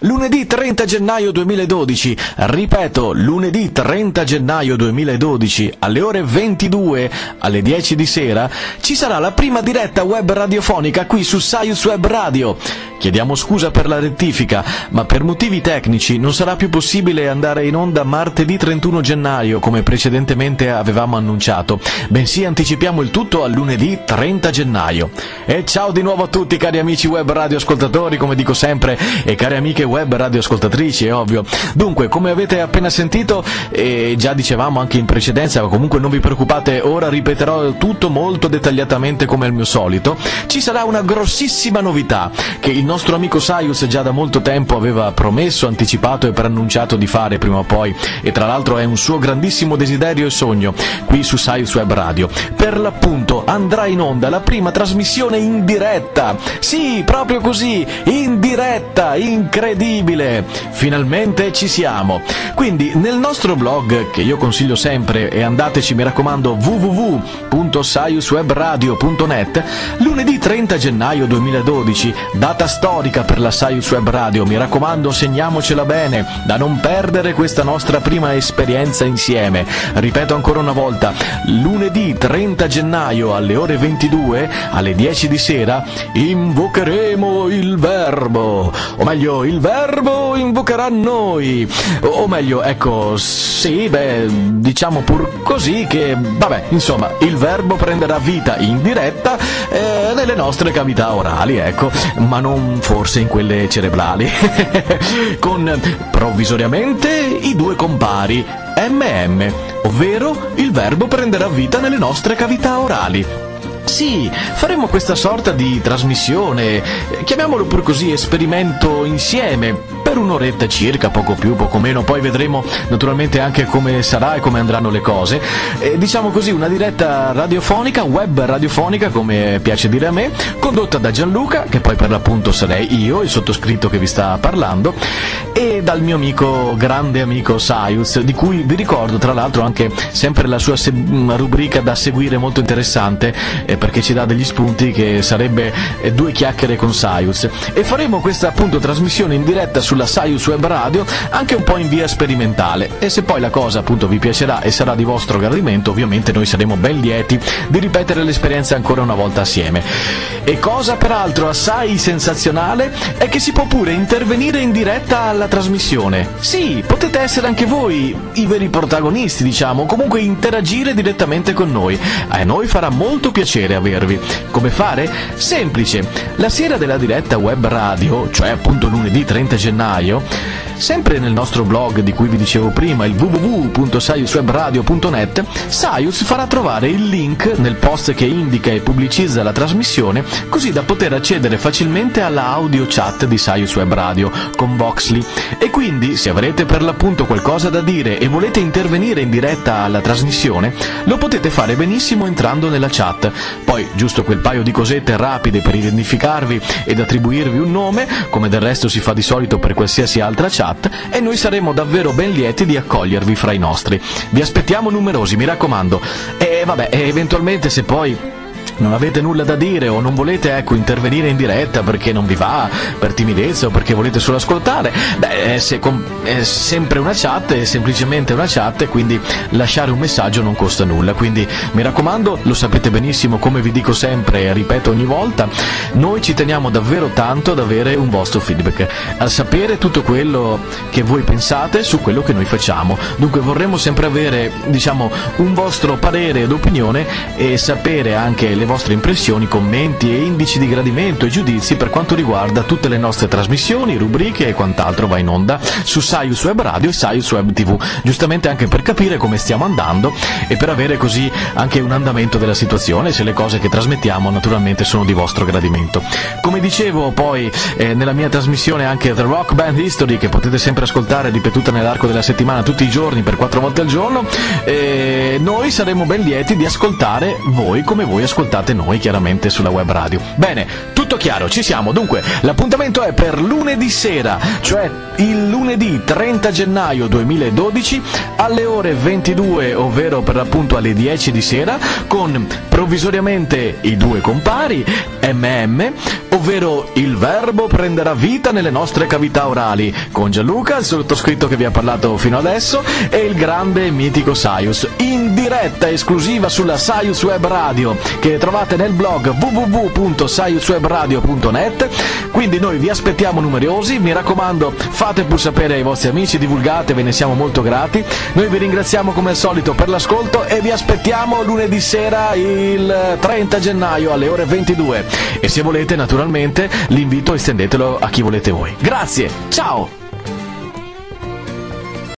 Lunedì 30 gennaio 2012, ripeto, lunedì 30 gennaio 2012, alle ore 22, alle 10 di sera, ci sarà la prima diretta web radiofonica qui su Saius Web Radio. Chiediamo scusa per la rettifica, ma per motivi tecnici non sarà più possibile andare in onda martedì 31 gennaio, come precedentemente avevamo annunciato, bensì anticipiamo il tutto a lunedì 30 gennaio. E ciao di nuovo a tutti cari amici web radioascoltatori, come dico sempre, e cari amiche web radioascoltatrici, è ovvio. Dunque, come avete appena sentito, e già dicevamo anche in precedenza, comunque non vi preoccupate, ora ripeterò tutto molto dettagliatamente come al mio solito, ci sarà una grossissima novità che il nostro amico Saius già da molto tempo aveva promesso, anticipato e preannunciato di fare prima o poi, e tra l'altro è un suo grandissimo desiderio e sogno qui su Saius Web Radio. Per l'appunto andrà in onda la prima trasmissione in diretta, sì, proprio così, in diretta, incredibile, finalmente ci siamo. Quindi nel nostro blog, che io consiglio sempre, e andateci mi raccomando, www.saiuswebradio.net, lunedì 30 gennaio 2012, data storica per la Saius Web Radio, mi raccomando segniamocela bene, da non perdere questa nostra prima esperienza insieme. Ripeto ancora una volta, lunedì 30 gennaio alle ore 22, alle 10 di sera, invocheremo il verbo, o meglio il verbo invocherà noi, o meglio, ecco, sì, diciamo pur così che, vabbè, insomma, il verbo prenderà vita in diretta nelle nostre cavità orali, ecco, ma non forse in quelle cerebrali, con provvisoriamente i due compari MM, ovvero il verbo prenderà vita nelle nostre cavità orali. Sì, faremo questa sorta di trasmissione, chiamiamolo pur così, esperimento insieme, per un'oretta circa, poco più, poco meno, poi vedremo naturalmente anche come sarà e come andranno le cose. Diciamo così, una diretta radiofonica, web radiofonica, come piace dire a me, condotta da Gianluca, che poi per l'appunto sarei io, il sottoscritto che vi sta parlando, e dal mio amico, grande amico Saius, di cui vi ricordo tra l'altro anche sempre la sua rubrica da seguire molto interessante, perché ci dà degli spunti, che sarebbe Due chiacchiere con Saius, e faremo questa appunto trasmissione in diretta sulla Saius Web Radio anche un po' in via sperimentale, e se poi la cosa appunto vi piacerà e sarà di vostro gradimento, ovviamente noi saremo ben lieti di ripetere l'esperienza ancora una volta assieme. E cosa peraltro assai sensazionale è che si può pure intervenire in diretta alla trasmissione. Sì, potete essere anche voi i veri protagonisti, diciamo, comunque interagire direttamente con noi. A noi farà molto piacere avervi. Come fare? Semplice. La sera della diretta web radio, cioè appunto lunedì 30 gennaio, sempre nel nostro blog di cui vi dicevo prima, il www.saiuswebradio.net, Saius farà trovare il link nel post che indica e pubblicizza la trasmissione, così da poter accedere facilmente alla audio chat di Saius Web Radio con Voxly. E quindi, se avrete per l'appunto qualcosa da dire e volete intervenire in diretta alla trasmissione, lo potete fare benissimo entrando nella chat. Poi, giusto quel paio di cosette rapide per identificarvi ed attribuirvi un nome, come del resto si fa di solito per qualsiasi altra chat, e noi saremo davvero ben lieti di accogliervi fra i nostri. Vi aspettiamo numerosi, mi raccomando. E vabbè, eventualmente se poi non avete nulla da dire o non volete, ecco, intervenire in diretta perché non vi va, per timidezza o perché volete solo ascoltare, è sempre una chat, è semplicemente una chat, e quindi lasciare un messaggio non costa nulla. Quindi mi raccomando, lo sapete benissimo, come vi dico sempre e ripeto ogni volta, noi ci teniamo davvero tanto ad avere un vostro feedback, a sapere tutto quello che voi pensate su quello che noi facciamo. Dunque vorremmo sempre avere, diciamo, un vostro parere ed opinione, e sapere anche le vostre impressioni, commenti e indici di gradimento e giudizi per quanto riguarda tutte le nostre trasmissioni, rubriche e quant'altro va in onda su Saius Web Radio e Saius Web TV, giustamente anche per capire come stiamo andando e per avere così anche un andamento della situazione, se le cose che trasmettiamo naturalmente sono di vostro gradimento. Come dicevo poi nella mia trasmissione anche The Rock Band History, che potete sempre ascoltare ripetuta nell'arco della settimana tutti i giorni per 4 volte al giorno, noi saremo ben lieti di ascoltare voi come voi ascoltate ascoltate noi chiaramente sulla web radio. Bene, tutto chiaro, ci siamo. Dunque, l'appuntamento è per lunedì sera, cioè il lunedì 30 gennaio 2012 alle ore 22, ovvero per l'appunto alle 10 di sera, con provvisoriamente i due compari MM, ovvero il verbo prenderà vita nelle nostre cavità orali, con Gianluca, il sottoscritto che vi ha parlato fino adesso, e il grande e mitico Saius, in diretta esclusiva sulla Saius Web Radio, che trovate nel blog www.saiuswebradio.net. Quindi noi vi aspettiamo numerosi, mi raccomando, fate pur sapere ai vostri amici, divulgate, ve ne siamo molto grati. Noi vi ringraziamo come al solito per l'ascolto e vi aspettiamo lunedì sera il 30 gennaio alle ore 22, e se volete naturalmente l'invito estendetelo a chi volete voi. Grazie, ciao!